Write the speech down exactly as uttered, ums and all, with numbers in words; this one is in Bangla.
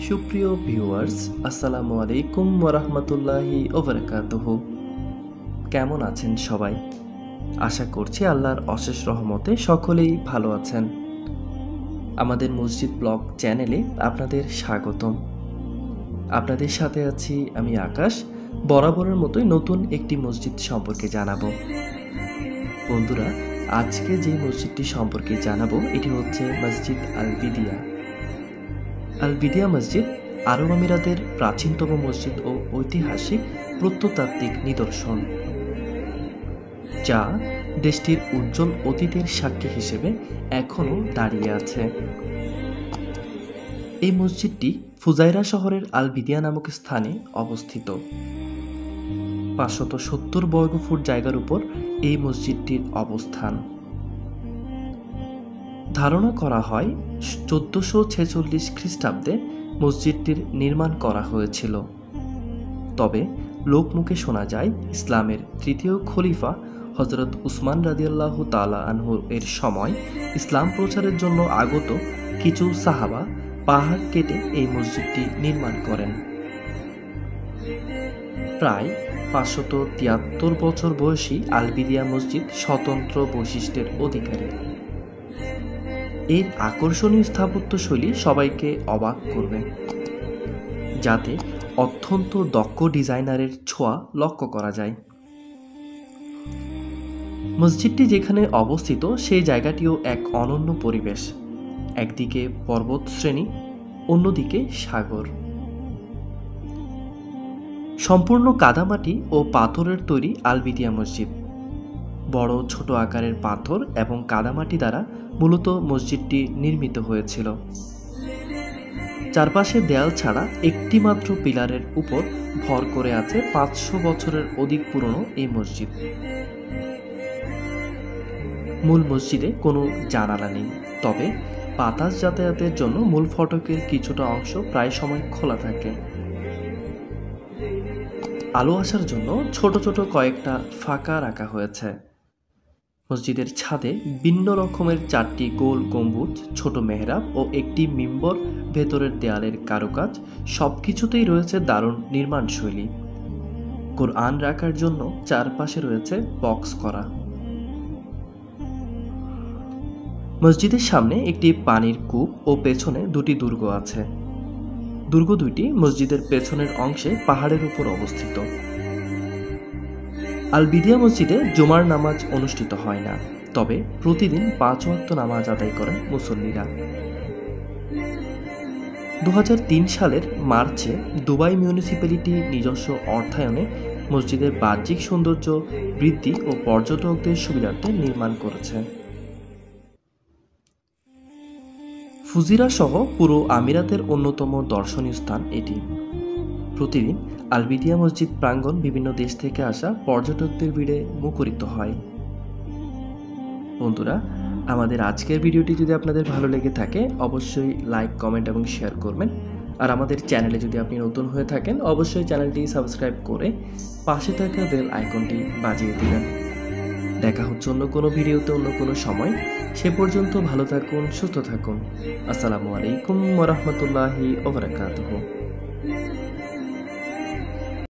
সুপ্রিয় ভিউয়ার্স, আসসালামু আলাইকুম ওয়া রাহমাতুল্লাহি ওয়া বারাকাতুহু। কেমন আছেন সবাই? আশা করছি আল্লাহর অশেষ রহমতে সকলেই ভালো আছেন। আমাদের মসজিদ ব্লগ চ্যানেলে আপনাদের স্বাগতম। আপনাদের সাথে আছি আমি আকাশ। বরাবরের মতোই নতুন একটি মসজিদ সম্পর্কে জানাবো। বন্ধুরা, আজকে যে মসজিদটি সম্পর্কে জানাবো এটি হচ্ছে মসজিদ আল বিদিয়া। আল বিদিয়া মসজিদ আরব আমিরাতের প্রাচীনতম মসজিদ ও ঐতিহাসিক প্রত্নতাত্ত্বিক নিদর্শন, যা দেশটির উজ্জ্বল অতীতের সাক্ষী হিসেবে এখনও দাঁড়িয়ে আছে। এই মসজিদটি ফুজাইরা শহরের আল বিদিয়া নামক স্থানে অবস্থিত। পাঁচশত সত্তর বর্গফুট জায়গার উপর এই মসজিদটির অবস্থান। ধারণা করা হয় চোদ্দশো ছেচল্লিশ খ্রিস্টাব্দে মসজিদটির নির্মাণ করা হয়েছিল। তবে লোকমুখে শোনা যায় ইসলামের তৃতীয় খলিফা হযরত উসমান রাদিয়াল্লাহু তাআলা আনহু এর সময় ইসলাম প্রচারের জন্য আগত কিছু সাহাবা পাহাড় কেটে এই মসজিদটি নির্মাণ করেন। প্রায় পাঁচশত তিয়াত্তর বছর বয়সী আল বিদিয়া মসজিদ স্বতন্ত্র বৈশিষ্ট্যের অধিকারী। এর আকর্ষণীয় স্থাপত্যশৈলী সবাইকে অবাক করবে, যাতে অত্যন্ত দক্ষ ডিজাইনারের ছোঁয়া লক্ষ্য করা যায়। মসজিদটি যেখানে অবস্থিত সেই জায়গাটিও এক অনন্য পরিবেশ। একদিকে পর্বত শ্রেণী, অন্যদিকে সাগর। সম্পূর্ণ কাদামাটি ও পাথরের তৈরি আল বিদিয়া মসজিদ। বড় ছোট আকারের পাথর এবং কাদামাটি দ্বারা মূলত মসজিদটি নির্মিত হয়েছিল। চারপাশে দেয়াল ছাড়া একটি মাত্র পিলারের উপর ভর করে আছে পাঁচশো বছরের অধিক পুরনো এই মসজিদ। মূল মসজিদে কোনো জানালা নেই, তবে বাতাস যাতায়াতের জন্য মূল ফটকের কিছুটা অংশ প্রায় সময় খোলা থাকে। আলো আসার জন্য ছোট ছোট কয়েকটা ফাঁকা রাখা হয়েছে। মসজিদের ছাদে ভিন্ন রকমের চারটি গোল গম্বুজ, ছোট মেহরাব ও একটি মিম্বর, ভেতরের দেয়ালের কারুকাজ, সবকিছুতেই রয়েছে দারুণ নির্মাণশৈলী। কোরআন রাখার জন্য চারপাশে রয়েছে বক্স করা। মসজিদের সামনে একটি পানির কূপ ও পেছনে দুটি দুর্গ আছে। দুর্গ দুইটি মসজিদের পেছনের অংশে পাহাড়ের উপর অবস্থিত। আল বিদিয়া মসজিদে জুমার নামাজ অনুষ্ঠিত হয় না, তবে প্রতিদিন পাঁচ ওয়াক্ত নামাজ আদায় করেন মুসল্লিরা। দু হাজার তিন সালের মার্চে দুবাই মিউনিসিপ্যালিটি নিজস্ব অর্থায়নে মসজিদের বাহ্যিক সৌন্দর্য বৃদ্ধি ও পর্যটকদের সুবিধার্থে নির্মাণ করেছে। ফুজিরা সহ পুরো আমিরাতের অন্যতম দর্শনীয় স্থান এটি। প্রতিদিন আল বিদিয়া মসজিদ প্রাঙ্গণ বিভিন্ন দেশ থেকে আসা পর্যটকদের ভিড়ে মুখরিত হয়। বন্ধুরা, আমাদের আজকের ভিডিওটি যদি আপনাদের ভালো লেগে থাকে অবশ্যই লাইক, কমেন্ট এবং শেয়ার করবেন। আর আমাদের চ্যানেলে যদি আপনি নতুন হয়ে থাকেন অবশ্যই চ্যানেলটি সাবস্ক্রাইব করে পাশে থাকা বেল আইকনটি বাজিয়ে দিবেন। দেখা হচ্ছে অন্য কোনো ভিডিওতে অন্য কোনো সময়। সে পর্যন্ত ভালো থাকুন, সুস্থ থাকুন। আসসালামু আলাইকুম ওয়া রাহমাতুল্লাহি ওয়া বারাকাতুহু।